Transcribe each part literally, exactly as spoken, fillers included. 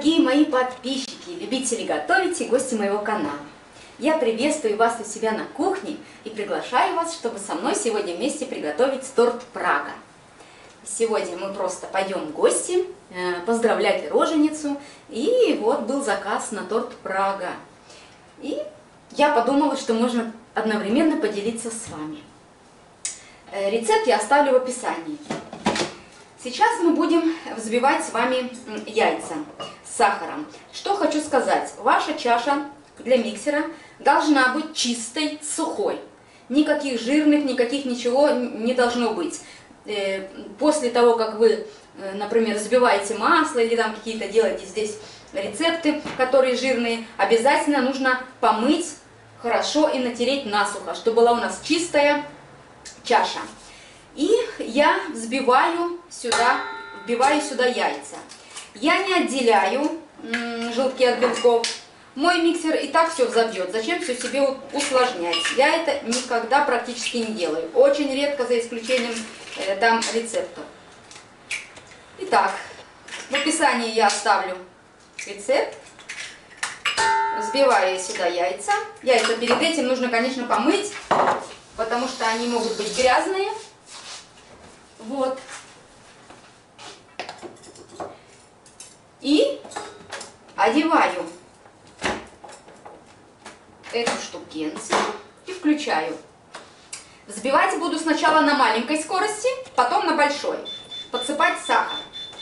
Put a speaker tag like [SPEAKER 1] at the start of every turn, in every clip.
[SPEAKER 1] дорогие мои подписчики, любители готовить и гости моего канала. Я приветствую вас у себя на кухне и приглашаю вас, чтобы со мной сегодня вместе приготовить торт Прага. Сегодня мы просто пойдем в гости, поздравлять роженицу, и вот был заказ на торт Прага. И я подумала, что можно одновременно поделиться с вами. Рецепт я оставлю в описании. Сейчас мы будем взбивать с вами яйца с сахаром. Что хочу сказать, ваша чаша для миксера должна быть чистой, сухой. Никаких жирных, никаких ничего не должно быть. После того, как вы, например, взбиваете масло или там какие-то делаете здесь рецепты, которые жирные, обязательно нужно помыть хорошо и натереть насухо, чтобы была у нас чистая чаша. И я взбиваю сюда, вбиваю сюда яйца. Я не отделяю желтки от белков. Мой миксер и так все взобьет. Зачем все себе усложнять? Я это никогда практически не делаю. Очень редко, за исключением э, там рецептов. Итак, в описании я оставлю рецепт. Взбиваю сюда яйца. Яйца перед этим нужно, конечно, помыть, потому что они могут быть грязные. Вот. И одеваю эту штукенцию и включаю. Взбивать буду сначала на маленькой скорости, потом на большой. Подсыпать сахар.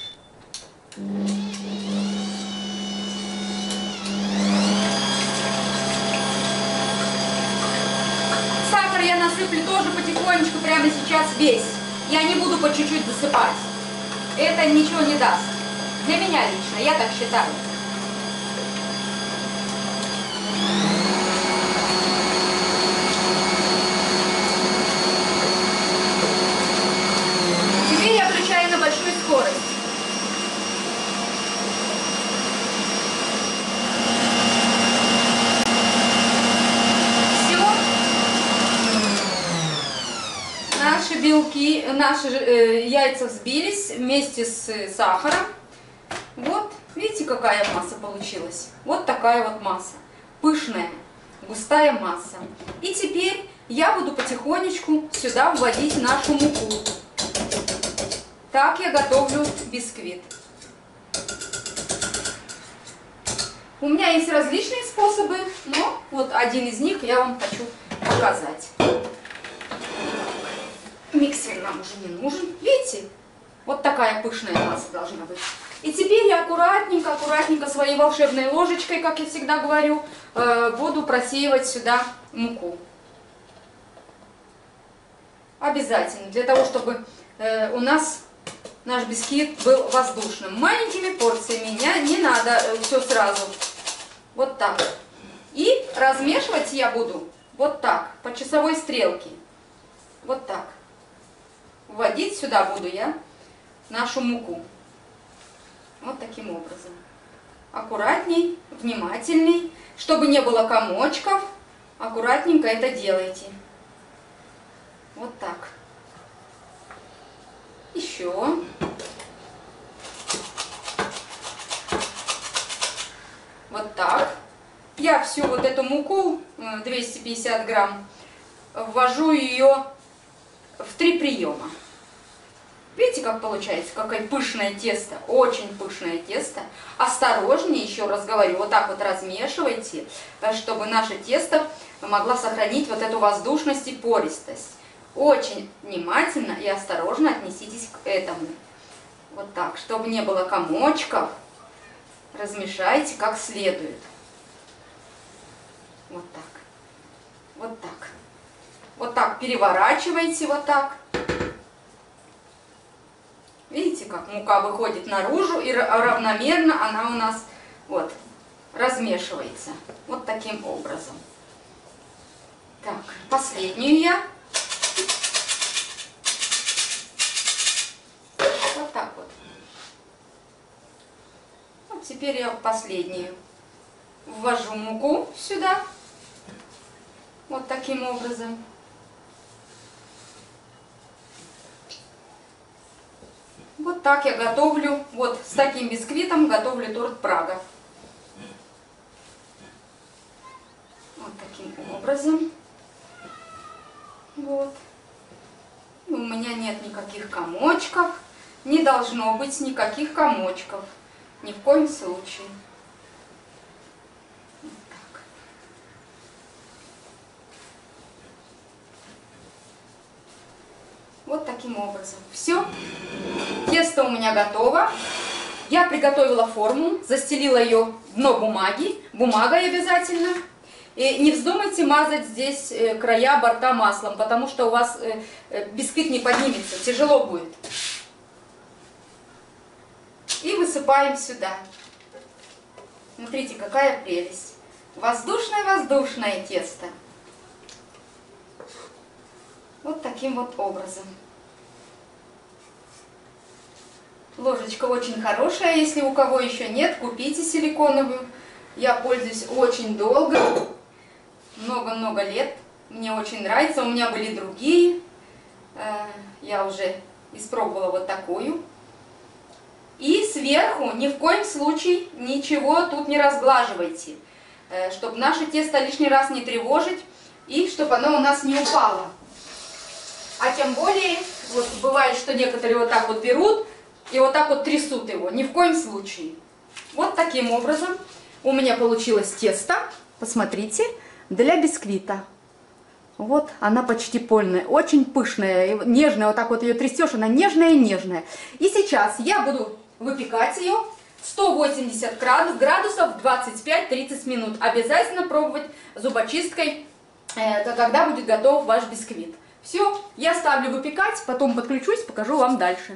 [SPEAKER 1] Сахар я насыплю тоже потихонечку, прямо сейчас весь. Я не буду по чуть-чуть досыпать. Это ничего не даст. Для меня лично, я так считаю. Теперь я включаю на большую скорость. Наши белки, наши э, яйца взбились вместе с э, сахаром. Вот, видите, какая масса получилась? Вот такая вот масса. Пышная, густая масса. И теперь я буду потихонечку сюда вводить нашу муку. Так я готовлю бисквит. У меня есть различные способы, но вот один из них я вам хочу показать. Миксер нам уже не нужен. Видите? Вот такая пышная масса должна быть. И теперь я аккуратненько, аккуратненько своей волшебной ложечкой, как я всегда говорю, буду просеивать сюда муку. Обязательно. Для того, чтобы у нас наш бисквит был воздушным. Маленькими порциями. Не надо все сразу. Вот так. И размешивать я буду вот так, по часовой стрелке. Вот так. Вводить сюда буду я нашу муку. Вот таким образом. Аккуратней, внимательней. Чтобы не было комочков, аккуратненько это делайте. Вот так. Еще. Вот так. Я всю вот эту муку, двести пятьдесят грамм, ввожу ее в три приема. Видите, как получается? Какое пышное тесто. Очень пышное тесто. Осторожнее, еще раз говорю, вот так вот размешивайте, чтобы наше тесто могло сохранить вот эту воздушность и пористость. Очень внимательно и осторожно отнеситесь к этому. Вот так, чтобы не было комочков, размешайте как следует. Вот так. Вот так. Вот так переворачивайте, вот так. Видите, как мука выходит наружу и равномерно она у нас вот размешивается. Вот таким образом. Так, последнюю я. Вот так вот. Вот теперь я последнюю ввожу муку сюда. Вот таким образом. Вот Вот так я готовлю, вот с таким бисквитом готовлю торт Прага. Вот таким образом. Вот. У меня нет никаких комочков. Не должно быть никаких комочков. Ни в коем случае. Вот так. Вот таким образом. Все. Тесто у меня готово. Я приготовила форму, застелила ее дно бумаги. Бумагой обязательно. И не вздумайте мазать здесь края борта маслом, потому что у вас бисквит не поднимется, тяжело будет. И высыпаем сюда. Смотрите, какая прелесть. Воздушное-воздушное тесто. Вот таким вот образом. Ложечка очень хорошая, если у кого еще нет, купите силиконовую. Я пользуюсь очень долго. Много-много лет. Мне очень нравится. У меня были другие. Я уже испробовала вот такую. И сверху ни в коем случае ничего тут не разглаживайте. Чтобы наше тесто лишний раз не тревожить. И чтобы оно у нас не упало. А тем более, вот бывает, что некоторые вот так вот берут и вот так вот трясут его. Ни в коем случае. Вот таким образом у меня получилось тесто. Посмотрите. Для бисквита. Вот она почти полная, очень пышная, нежная, вот так вот ее трясешь, она нежная-нежная. И сейчас я буду выпекать ее сто восемьдесят градусов двадцать пять-тридцать минут. Обязательно пробовать зубочисткой, когда будет готов ваш бисквит. Все, я ставлю выпекать, потом подключусь, покажу вам дальше.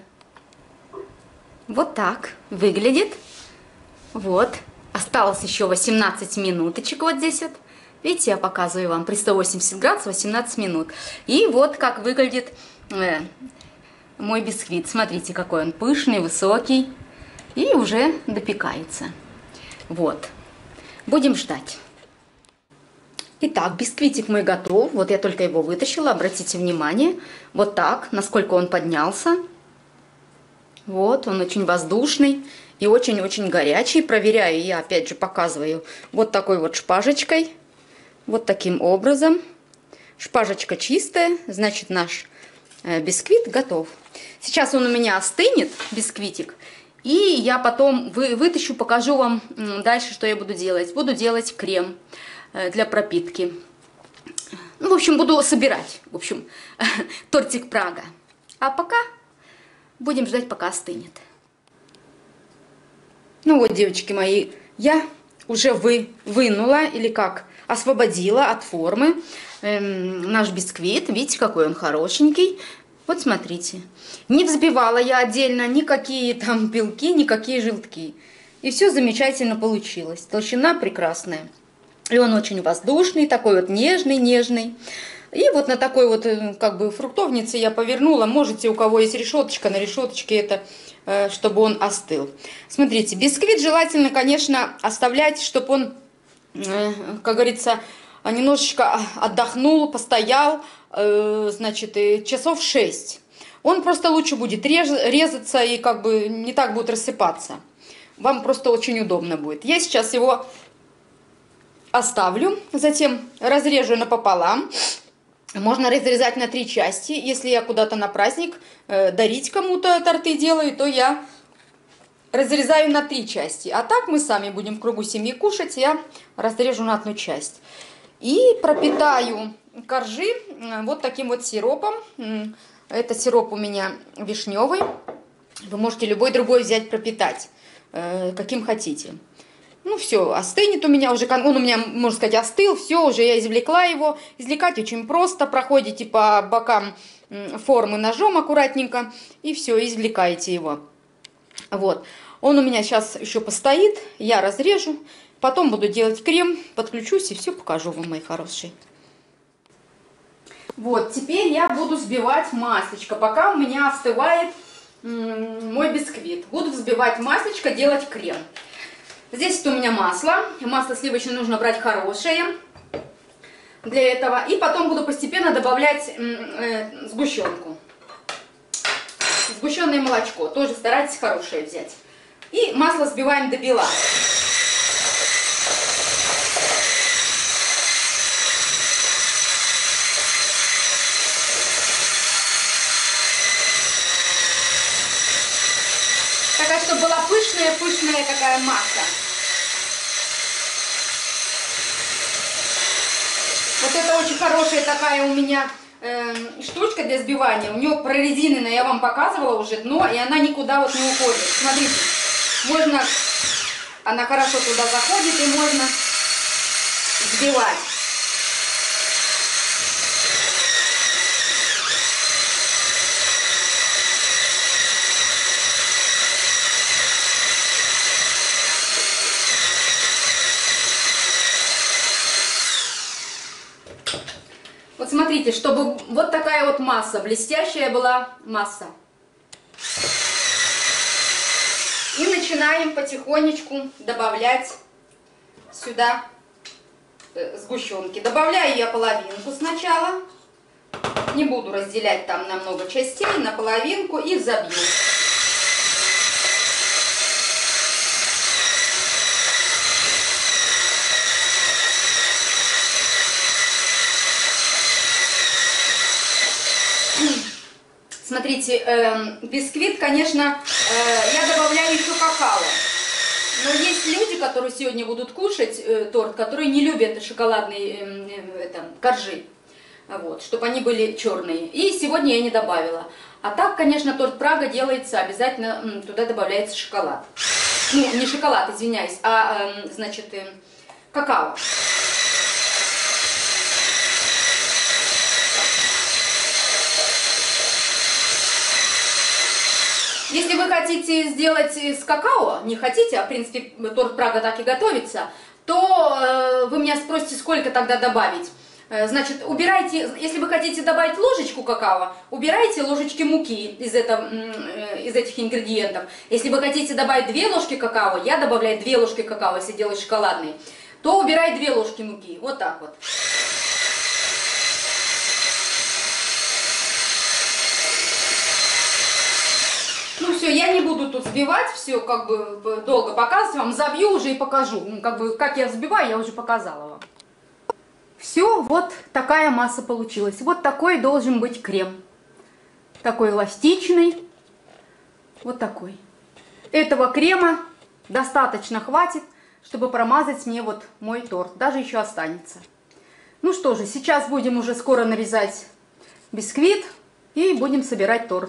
[SPEAKER 1] Вот так выглядит. Вот, осталось еще восемнадцать минуточек вот здесь вот. Видите, я показываю вам при ста восьмидесяти градусах восемнадцать минут. И вот как выглядит э, мой бисквит. Смотрите, какой он пышный, высокий. И уже допекается. Вот. Будем ждать. Итак, бисквитик мой готов. Вот я только его вытащила. Обратите внимание. Вот так, насколько он поднялся. Вот, он очень воздушный и очень-очень горячий. Проверяю я, опять же, показываю вот такой вот шпажечкой. Вот таким образом. Шпажечка чистая, значит наш э, бисквит готов. Сейчас он у меня остынет, бисквитик. И я потом вы, вытащу, покажу вам дальше, что я буду делать. Буду делать крем э, для пропитки. Ну, в общем, буду собирать, в общем, тортик Прага. А пока будем ждать, пока остынет. Ну вот, девочки мои, я уже вы, вынула, или как, освободила от формы эм, наш бисквит. Видите, какой он хорошенький. Вот смотрите. Не взбивала я отдельно никакие там белки, никакие желтки. И все замечательно получилось. Толщина прекрасная. И он очень воздушный, такой вот нежный-нежный. И вот на такой вот как бы фруктовнице я повернула. Можете, у кого есть решеточка, на решеточке это, э, чтобы он остыл. Смотрите, бисквит желательно, конечно, оставлять, чтобы он, э, как говорится, немножечко отдохнул, постоял, э, значит, часов шесть. Он просто лучше будет рез, резаться и как бы не так будет рассыпаться. Вам просто очень удобно будет. Я сейчас его оставлю, затем разрежу напополам. Можно разрезать на три части. Если я куда-то на праздник э, дарить кому-то торты делаю, то я разрезаю на три части. А так мы сами будем в кругу семьи кушать. Я разрежу на одну часть. И пропитаю коржи вот таким вот сиропом. Это сироп у меня вишневый. Вы можете любой другой взять, пропитать, э, каким хотите. Ну все, остынет у меня уже, он у меня, можно сказать, остыл, все, уже я извлекла его. Извлекать очень просто, проходите по бокам формы ножом аккуратненько, и все, извлекаете его. Вот, он у меня сейчас еще постоит, я разрежу, потом буду делать крем, подключусь и все покажу вам, мои хорошие. Вот, теперь я буду взбивать маслечко, пока у меня остывает мой бисквит. Буду взбивать маслечко, делать крем. Здесь у меня масло. Масло сливочное нужно брать хорошее для этого. И потом буду постепенно добавлять э, сгущенку. сгущенное молочко. Тоже старайтесь хорошее взять. И масло взбиваем до бела. Такая, чтобы была пышная-пышная такая масса. Вот это очень хорошая такая у меня э, штучка для взбивания. У нее прорезиненная, я вам показывала уже дно, и она никуда вот не уходит. Смотрите, можно, она хорошо туда заходит, и можно взбивать. Вот смотрите, чтобы вот такая вот масса, блестящая была масса. И начинаем потихонечку добавлять сюда сгущенки. Добавляю я половинку сначала. Не буду разделять там на много частей, на половинку и взобью. Смотрите, э, бисквит, конечно, э, я добавляю еще какао. Но есть люди, которые сегодня будут кушать э, торт, которые не любят шоколадные э, это, коржи. Вот, чтобы они были черные. И сегодня я не добавила. А так, конечно, торт Прага делается, обязательно туда добавляется шоколад. Ну, не шоколад, извиняюсь, а, э, значит, э, какао. Если вы хотите сделать с какао, не хотите, а в принципе торт Прага так и готовится, то э, вы меня спросите, сколько тогда добавить. Э, значит, убирайте, если вы хотите добавить ложечку какао, убирайте ложечки муки из, этого, э, из этих ингредиентов. Если вы хотите добавить две ложки какао, я добавляю две ложки какао, если делать шоколадный, то убирай две ложки муки. Вот так вот. Ну все, я не буду тут взбивать, все как бы долго показывать вам, забью уже и покажу. Ну, как бы, как я взбиваю, я уже показала вам. Все, вот такая масса получилась. Вот такой должен быть крем. Такой эластичный. Вот такой. Этого крема достаточно хватит, чтобы промазать мне вот мой торт. Даже еще останется. Ну что же, сейчас будем уже скоро нарезать бисквит и будем собирать торт.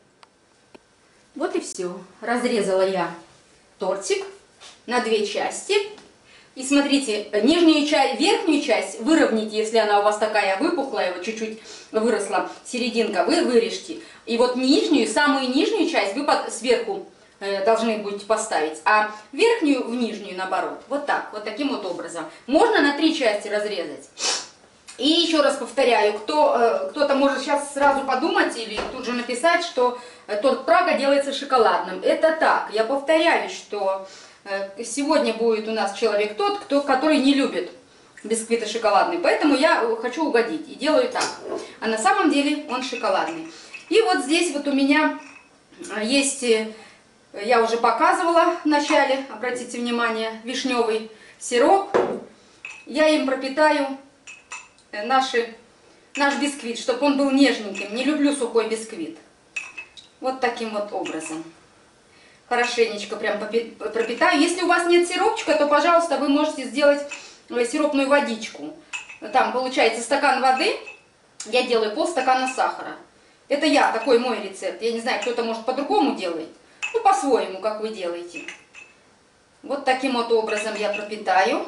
[SPEAKER 1] Вот и все. Разрезала я тортик на две части. И смотрите, нижнюю часть, верхнюю часть выровняйте, если она у вас такая выпуклая, вот чуть-чуть выросла серединка, вы вырежьте. И вот нижнюю, самую нижнюю часть вы под, сверху э, должны будете поставить, а верхнюю в нижнюю наоборот. Вот так, вот таким вот образом. Можно на три части разрезать. И еще раз повторяю, кто, э, кто-то может сейчас сразу подумать или тут же написать, что торт Прага делается шоколадным. Это так. Я повторяю, что э, сегодня будет у нас человек тот, кто, который не любит бисквиты шоколадные. Поэтому я хочу угодить и делаю так. А на самом деле он шоколадный. И вот здесь вот у меня есть, я уже показывала в начале, обратите внимание, вишневый сироп. Я им пропитаю наши, наш бисквит, чтобы он был нежненьким. Не люблю сухой бисквит. Вот таким вот образом. Хорошенечко прям пропитаю. Если у вас нет сиропчика, то, пожалуйста, вы можете сделать сиропную водичку. Там получается стакан воды, я делаю полстакана сахара. Это я, такой мой рецепт. Я не знаю, кто-то может по-другому делает. Ну, по-своему, как вы делаете. Вот таким вот образом я пропитаю.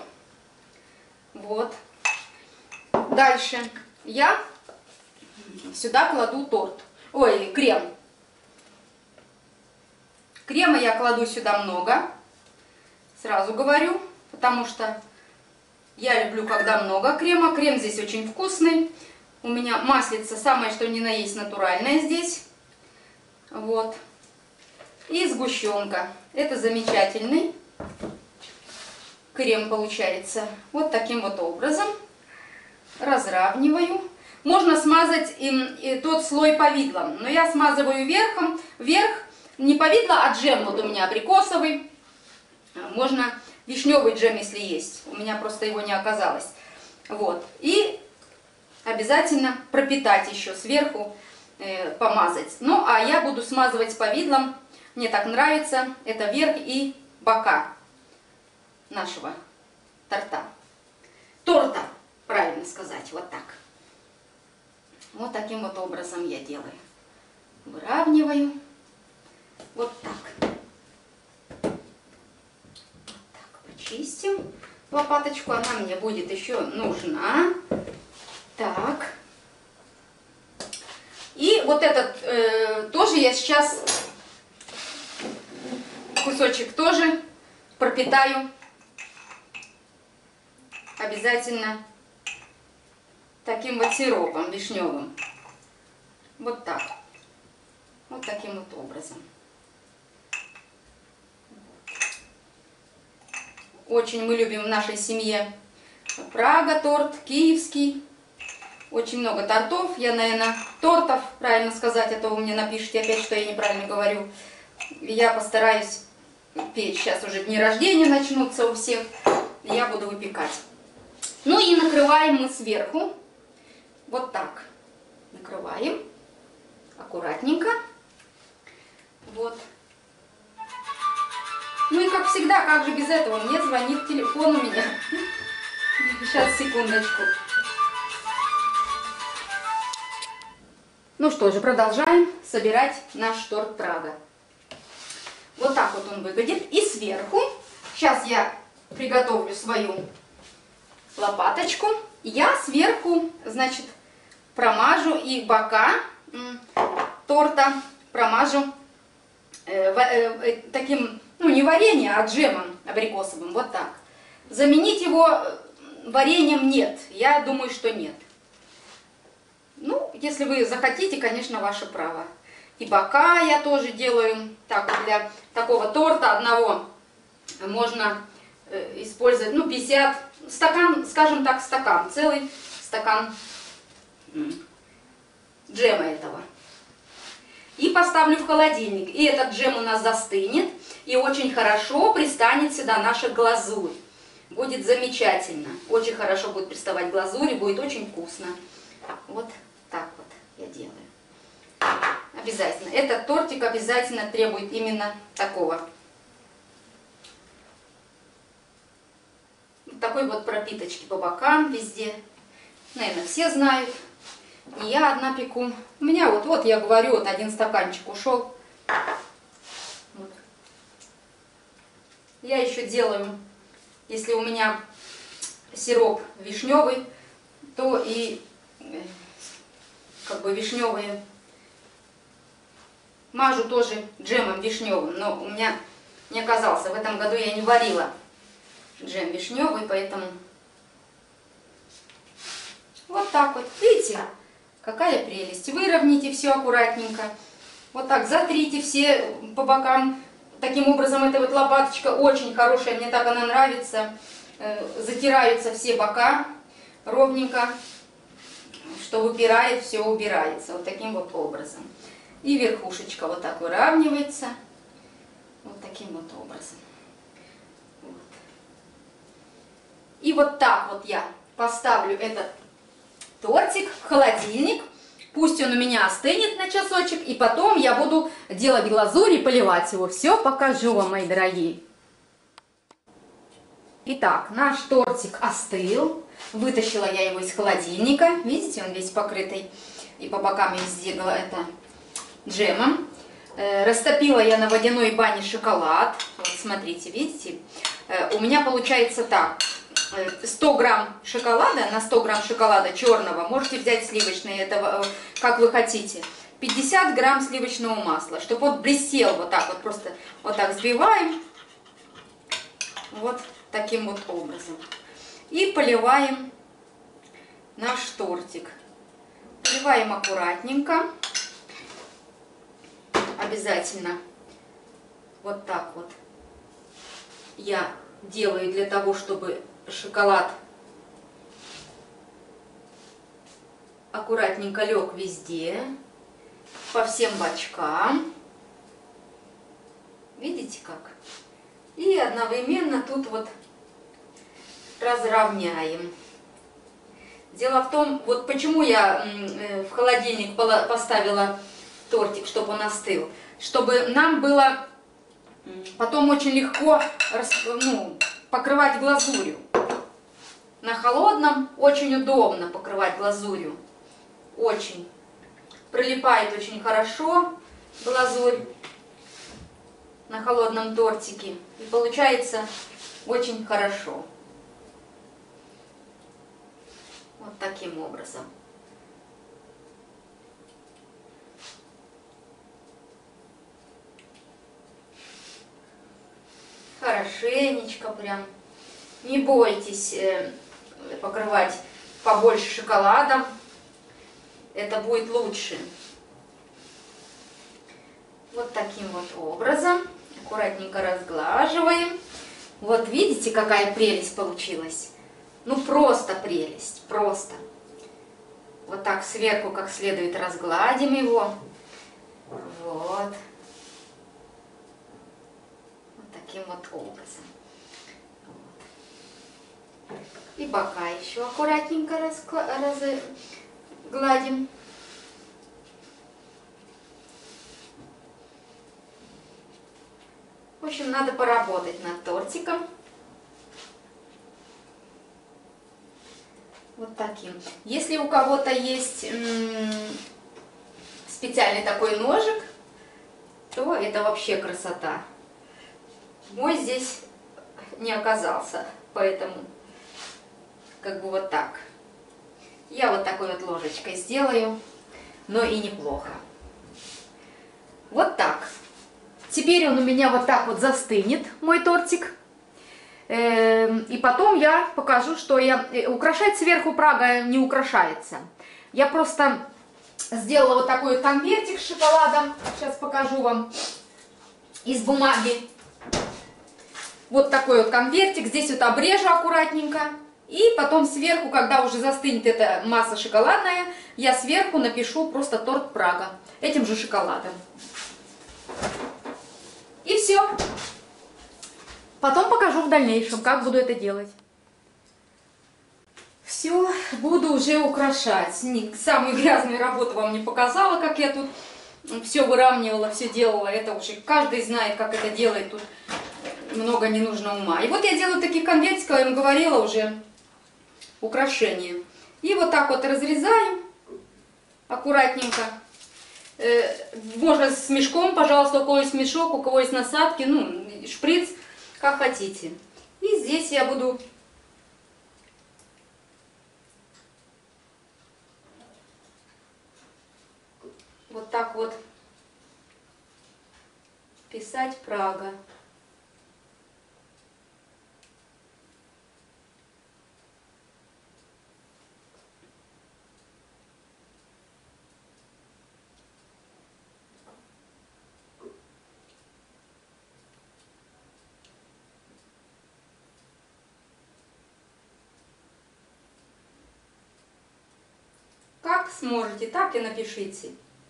[SPEAKER 1] Вот. Дальше я сюда кладу торт. Ой, крем. Крема я кладу сюда много. Сразу говорю, потому что я люблю, когда много крема. Крем здесь очень вкусный. У меня маслица самое, что ни на есть, натуральное здесь. Вот. И сгущенка. Это замечательный крем получается. Вот таким вот образом разравниваю. можно смазать и, и тот слой повидлом. Но я смазываю верхом, вверх, не повидло, а джем вот у меня абрикосовый. Можно вишневый джем, если есть. У меня просто его не оказалось. Вот. И обязательно пропитать еще сверху, э, помазать. Ну, а я буду смазывать повидлом. Мне так нравится. Это верх и бока нашего торта. Торта, правильно сказать, вот так. Вот таким вот образом я делаю. Выравниваю. Вот так. Вот так почистим лопаточку. Она мне будет еще нужна. Так. И вот этот э, тоже я сейчас кусочек тоже пропитаю обязательно таким вот сиропом вишневым. Вот так. Вот таким вот образом. Очень мы любим в нашей семье Прага торт, киевский. Очень много тортов. Я, наверное, тортов, правильно сказать, а то вы мне напишите опять, что я неправильно говорю. Я постараюсь печь. Сейчас уже дни рождения начнутся у всех. Я буду выпекать. Ну и накрываем мы сверху. Вот так. Накрываем. Аккуратненько. Вот. Ну и как всегда, как же без этого? Мне звонит телефон у меня. Сейчас, секундочку. Ну что же, продолжаем собирать наш торт Прага. Вот так вот он выглядит. И сверху, сейчас я приготовлю свою лопаточку. Я сверху, значит, промажу и бока торта промажу э, э, таким, ну не вареньем, а джемом абрикосовым. Вот так. Заменить его вареньем нет. Я думаю, что нет. Ну, если вы захотите, конечно, ваше право. И бока я тоже делаю. Так, для такого торта одного можно э, использовать, ну, пятьдесят, стакан, скажем так, стакан, целый стакан джема этого. И поставлю в холодильник. И этот джем у нас застынет. И очень хорошо пристанет сюда наша глазурь. Будет замечательно. Очень хорошо будет приставать глазурь и будет очень вкусно. Вот так вот я делаю. Обязательно. Этот тортик обязательно требует именно такого. Такой вот пропиточки по бокам везде. Наверное, все знают. Не я одна пеку. У меня вот, вот я говорю, вот один стаканчик ушел. Вот. Я еще делаю, если у меня сироп вишневый, то и как бы вишневые мажу тоже джемом вишневым. Но у меня не оказался. В этом году я не варила джем вишневый, поэтому вот так вот. Видите? Какая прелесть. Выровняйте все аккуратненько. Вот так затрите все по бокам. Таким образом, эта вот лопаточка очень хорошая. Мне так она нравится. Затираются все бока ровненько. Что выпирает, все убирается. Вот таким вот образом. И верхушечка вот так выравнивается. Вот таким вот образом. Вот. И вот так вот я поставлю этот тортик в холодильник. Пусть он у меня остынет на часочек. И потом я буду делать глазурь и поливать его. Все покажу вам, мои дорогие. Итак, наш тортик остыл. Вытащила я его из холодильника. Видите, он весь покрытый. И по бокам везде это джемом. Э, растопила я на водяной бане шоколад. Вот смотрите, видите. Э, у меня получается так. сто грамм шоколада, на сто грамм шоколада черного, можете взять сливочное, это как вы хотите. пятьдесят грамм сливочного масла, чтобы вот блестел вот так вот, просто вот так взбиваем. Вот таким вот образом. И поливаем наш тортик. Поливаем аккуратненько. Обязательно вот так вот я делаю для того, чтобы шоколад аккуратненько лег везде, по всем бочкам. Видите как? И одновременно тут вот разровняем. Дело в том, вот почему я в холодильник поставила тортик, чтобы он остыл. Чтобы нам было потом очень легко ну, покрывать глазурью. На холодном очень удобно покрывать глазурью. Очень. Прилипает очень хорошо глазурь на холодном тортике. И получается очень хорошо. Вот таким образом. Хорошенечко прям. Не бойтесь покрывать побольше шоколадом. Это будет лучше. Вот таким вот образом. Аккуратненько разглаживаем. Вот видите, какая прелесть получилась? Ну просто прелесть, просто. Вот так сверху как следует разгладим его. Вот. Вот таким вот образом. Вот. И бока еще аккуратненько разгладим. В общем, надо поработать над тортиком. Вот таким. Если у кого-то есть специальный такой ножик, то это вообще красота. Мой здесь не оказался, поэтому как бы вот так. Я вот такой вот ложечкой сделаю, но и неплохо. Вот так. Теперь он у меня вот так вот застынет, мой тортик. И потом я покажу, что я... Украшать сверху Прага не украшается. Я просто сделала вот такой конвертик с шоколадом. Сейчас покажу вам. Из бумаги. Вот такой вот конвертик. Здесь вот обрежу аккуратненько. И потом сверху, когда уже застынет эта масса шоколадная, я сверху напишу просто торт Прага. Этим же шоколадом. И все. Потом покажу в дальнейшем, как буду это делать. Все, буду уже украшать. Самую грязную работу вам не показала, как я тут все выравнивала, все делала. Это уже каждый знает, как это делать. Тут много не нужно ума. И вот я делаю такие конвертики, я вам говорила уже, украшения. И вот так вот разрезаю аккуратненько. Можно с мешком, пожалуйста, у кого есть мешок, у кого есть насадки, ну, шприц, как хотите. И здесь я буду вот так вот писать Прага. Как сможете, так и напишите.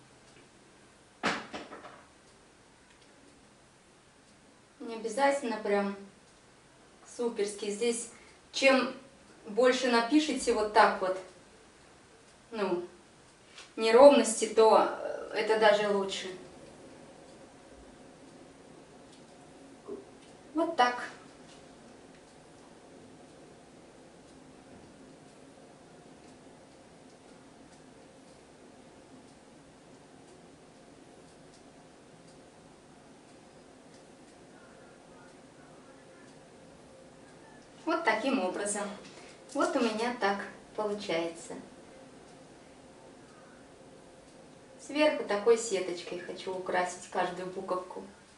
[SPEAKER 1] Не обязательно прям суперски. Здесь чем больше напишите вот так вот, ну, неровности, то это даже лучше. Вот так. Вот таким образом. Вот у меня так получается. Сверху такой сеточкой хочу украсить каждую буковку.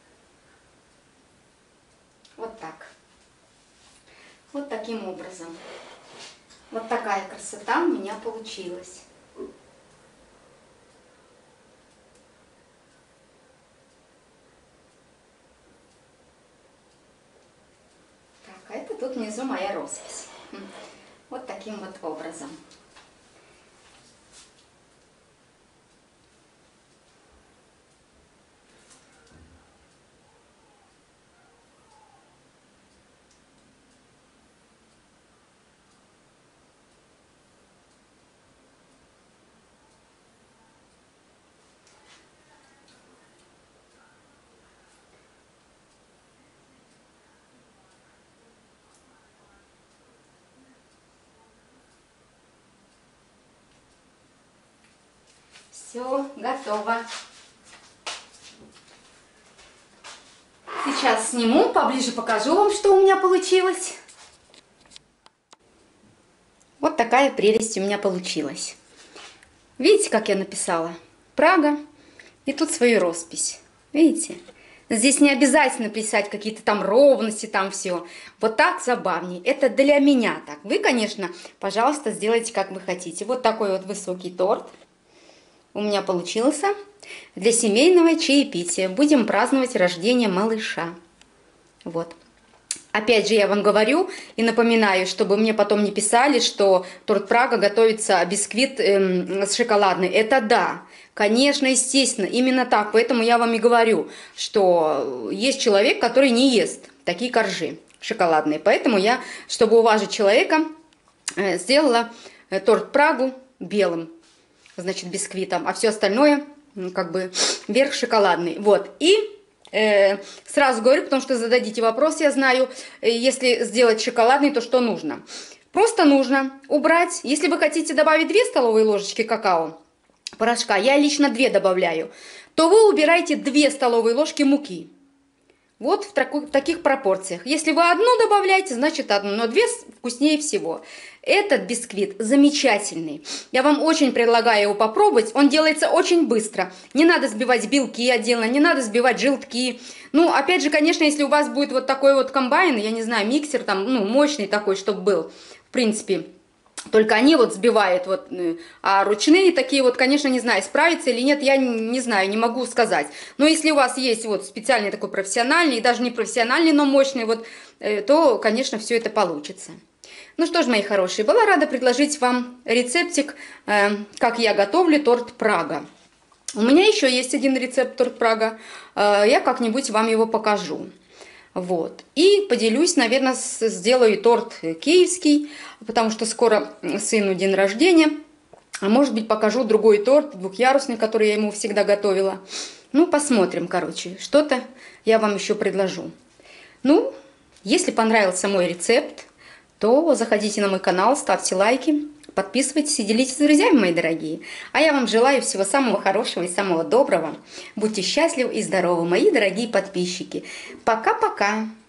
[SPEAKER 1] Вот так. Вот таким образом. Вот такая красота у меня получилась. А это тут внизу моя роспись. Вот таким вот образом. Все, готово. Сейчас сниму, поближе покажу вам, что у меня получилось. Вот такая прелесть у меня получилась. Видите, как я написала? Прага. И тут свою роспись. Видите? Здесь не обязательно писать какие-то там ровности, там все. Вот так забавнее. Это для меня так. Вы, конечно, пожалуйста, сделайте, как вы хотите. Вот такой вот высокий торт у меня получился для семейного чаепития. Будем праздновать рождение малыша. Вот. Опять же, я вам говорю и напоминаю, чтобы мне потом не писали, что торт Прага готовится, а бисквит эм, с шоколадной. Это да, конечно, естественно, именно так. Поэтому я вам и говорю, что есть человек, который не ест такие коржи шоколадные. Поэтому я, чтобы уважить человека, э, сделала э, торт Прагу белым, значит, бисквитом, а все остальное, ну, как бы, верх шоколадный. Вот, и... Сразу говорю, потому что зададите вопрос, я знаю, если сделать шоколадный, то что нужно? Просто нужно убрать, если вы хотите добавить две столовые ложечки какао порошка, я лично две добавляю, то вы убираете две столовые ложки муки. Вот в таких пропорциях. Если вы одну добавляете, значит одну, но две вкуснее всего. Этот бисквит замечательный. Я вам очень предлагаю его попробовать. Он делается очень быстро. Не надо сбивать белки отдельно, не надо сбивать желтки. Ну, опять же, конечно, если у вас будет вот такой вот комбайн, я не знаю, миксер там, ну, мощный такой, чтобы был, в принципе... Только они вот сбивают, вот, а ручные такие вот, конечно, не знаю, справятся или нет, я не знаю, не могу сказать. Но если у вас есть вот специальный такой профессиональный, и даже не профессиональный, но мощный, вот, то, конечно, все это получится. Ну что ж, мои хорошие, была рада предложить вам рецептик, как я готовлю торт Прага. У меня еще есть один рецепт торт Прага, я как-нибудь вам его покажу. Вот. И поделюсь, наверное, с, сделаю торт киевский, потому что скоро сыну день рождения. А может быть, покажу другой торт, двухъярусный, который я ему всегда готовила. Ну, посмотрим, короче. Что-то я вам еще предложу. Ну, если понравился мой рецепт, то заходите на мой канал, ставьте лайки, подписывайтесь и делитесь с друзьями, мои дорогие. А я вам желаю всего самого хорошего и самого доброго. Будьте счастливы и здоровы, мои дорогие подписчики. Пока-пока!